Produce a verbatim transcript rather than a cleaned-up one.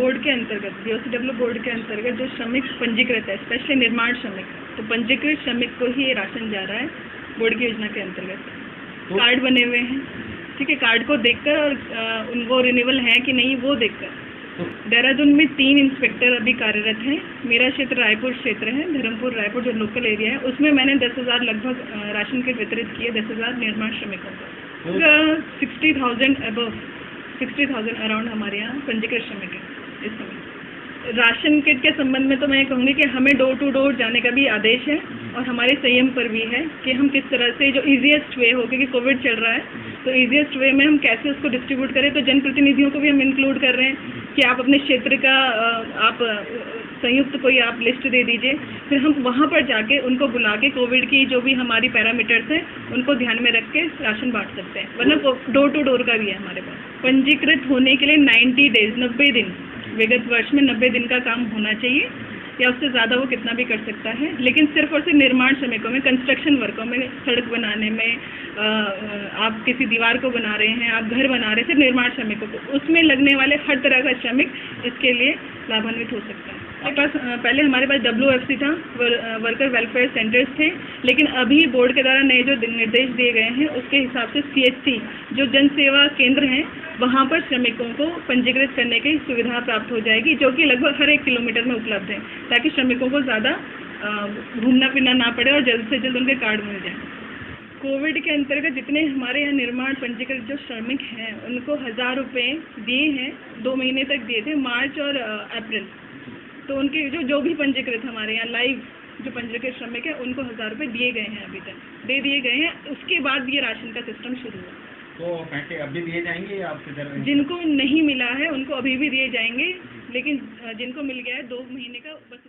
Board के अंतर्गत BOCW board के अंतर्गत जो श्रमिक पंजीकृत है, स्पेशली निर्माण श्रमिक, तो पंजीकृत श्रमिक को ही ये राशन जा रहा है बोर्ड की योजना के अंतर्गत। तो कार्ड बने हुए हैं, ठीक है, कार्ड को देखकर और उनको रिन्यूअल है कि नहीं वो देखकर। देहरादून में तीन इंस्पेक्टर अभी कार्यरत हैं। मेरा क्षेत्र रायपुर क्षेत्र है, धर्मपुर रायपुर जो लोकल एरिया है, उसमें मैंने दस हज़ार लगभग राशन किट वितरित किए, दस हज़ार निर्माण श्रमिकों को। Sixty thousand above sixty thousand around हमारे यहाँ पंजीकृत श्रमिक है इस समय। राशन किट के संबंध में तो मैं कहूँगी कि हमें डोर टू डोर जाने का भी आदेश है और हमारे संयम पर भी है कि हम किस तरह से जो इजीएस्ट वे हो, क्योंकि कोविड चल रहा है, तो इजीएस्ट वे में हम कैसे उसको डिस्ट्रीब्यूट करें। तो जनप्रतिनिधियों को भी हम इंक्लूड कर रहे हैं कि आप अपने क्षेत्र का आप संयुक्त कोई आप लिस्ट दे दीजिए, फिर हम वहाँ पर जाके उनको बुला के कोविड की जो भी हमारी पैरामीटर्स हैं उनको ध्यान में रख के राशन बांट सकते हैं, वरना डोर टू डोर का भी है हमारे पास। पंजीकृत होने के लिए नाइन्टी डेज नब्बे दिन विगत वर्ष में नब्बे दिन का काम होना चाहिए, या उससे ज़्यादा वो कितना भी कर सकता है। लेकिन सिर्फ और सिर्फ निर्माण श्रमिकों में, कंस्ट्रक्शन वर्कों में, सड़क बनाने में, आ, आप किसी दीवार को बना रहे हैं, आप घर बना रहे हैं, सिर्फ निर्माण श्रमिकों को, उसमें लगने वाले हर तरह का श्रमिक इसके लिए लाभान्वित हो सकता है। हमारे पास पहले हमारे पास डब्ल्यू एफ सी था, वर, वर्कर वेलफेयर सेंटर्स थे, लेकिन अभी बोर्ड के द्वारा नए जो निर्देश दिए गए हैं उसके हिसाब से सी एच सी जो जन सेवा केंद्र हैं वहाँ पर श्रमिकों को पंजीकृत करने की सुविधा प्राप्त हो जाएगी, जो कि लगभग हर एक किलोमीटर में उपलब्ध है, ताकि श्रमिकों को ज़्यादा घूमना फिरना ना पड़े और जल्द से जल्द उनके कार्ड मिल जाए। कोविड के अंतर्गत जितने हमारे यहाँ निर्माण पंजीकृत जो श्रमिक हैं उनको हज़ार रुपये दिए हैं, दो महीने तक दिए थे, मार्च और अप्रैल। तो उनके जो जो भी पंजीकृत हमारे यहाँ लाइव जो पंजीकृत श्रमिक है उनको हज़ार रुपये दिए गए हैं, अभी तक दे दिए गए हैं। उसके बाद ये राशन का सिस्टम शुरू हुआ। तो पैसे अभी दिए जाएंगे या आपके घर? जिनको नहीं मिला है उनको अभी भी दिए जाएंगे, लेकिन जिनको मिल गया है दो महीने का बस